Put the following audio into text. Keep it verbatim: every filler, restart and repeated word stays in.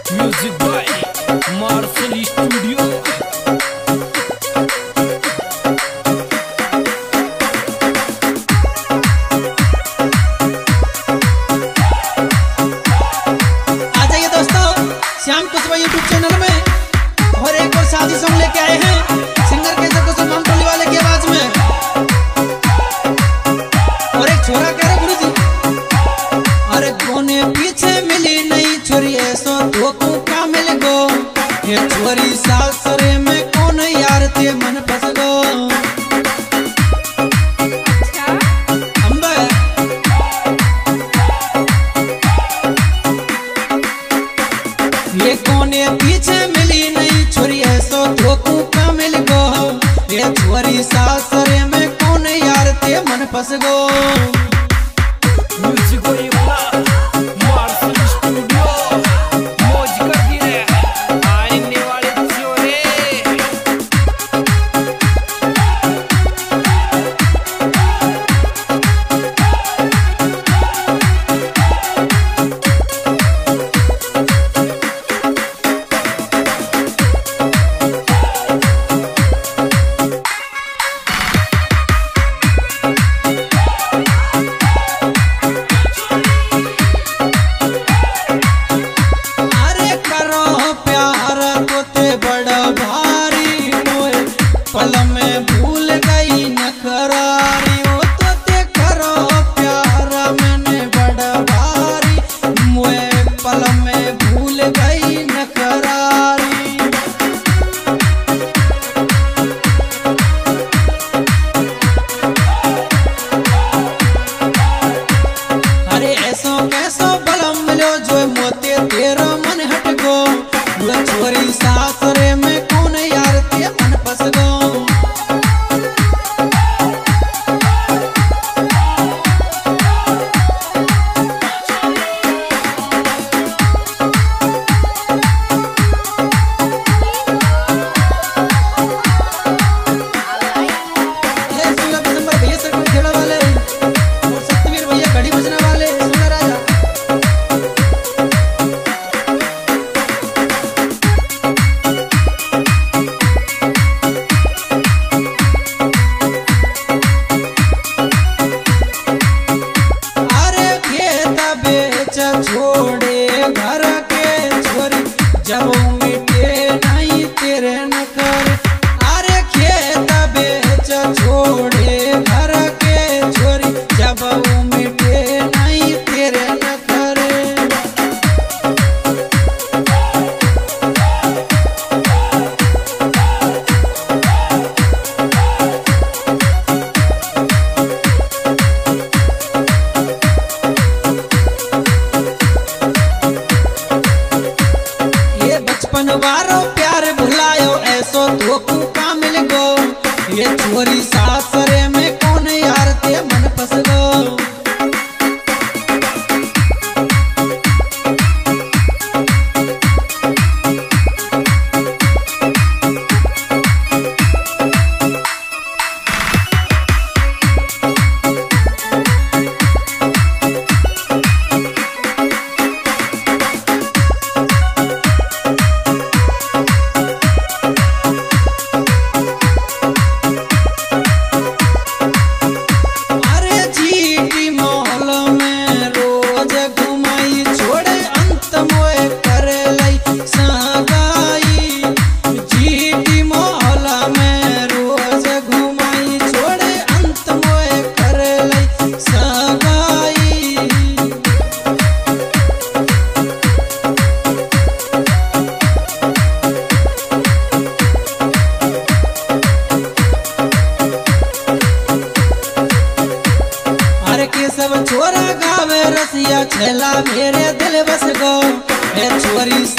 Music by Marshal Studio. आ जाइए दोस्तों श्याम कुशवाहा यूट्यूब चैनल में और एक और शादी सॉन्ग लेके आए हैं सिंगर के जब कुछ टोली वाले की आवाज में। और एक छोरा कह रहे गुरुजी, अरे कोने पीछे मिली नहीं छोरी ऐसो तो तू क्या मिल गो, ये छोरी सासरे में कौन यार ते मन फंस गो। ये कोने पीछे मिली नहीं छोरी ऐसो तो तू क्या मिल गो, ये छोरी सासरे में कौन यार ते मन फंस गो। Music by Marshal Studio. मौज कर दी रे आने वाले छोरे। पल में भूल गई न करारी वो तो ते करो प्यार मैंने बड़ा भारी, मुए पल में भूल गई न करारी। अरे ऐसो कैसो बलम मिलो जो मोते तेरा मन हट गो, वो छोरी सासरे में कौन यार ते मन फंस गो। छोड़े घर के छोरी जब मिटे नहीं तेरे न कर, अरे खेत बेच छोड़े घर के छोरी जब मिटे नहीं तेरे न कर। वारो प्यार भुलायो ऐसो तो का मिल गो, ये छोरी सासरे में कौन यार ते मन फंस गो। सब छोरा गावे रसिया छेला मेरे दिल बस गो, ये छोरी